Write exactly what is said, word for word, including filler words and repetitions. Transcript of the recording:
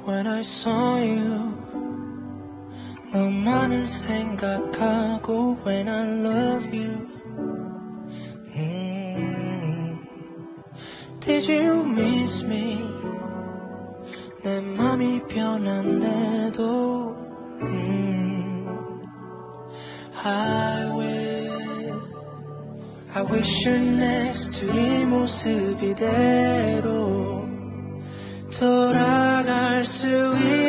when I saw you. 너만을 생각하고 when I love you. mm. Did you miss me? 내 맘이 변한데도 mm. I will I wish you're next to 이 모습 이대로 돌아갈 수 있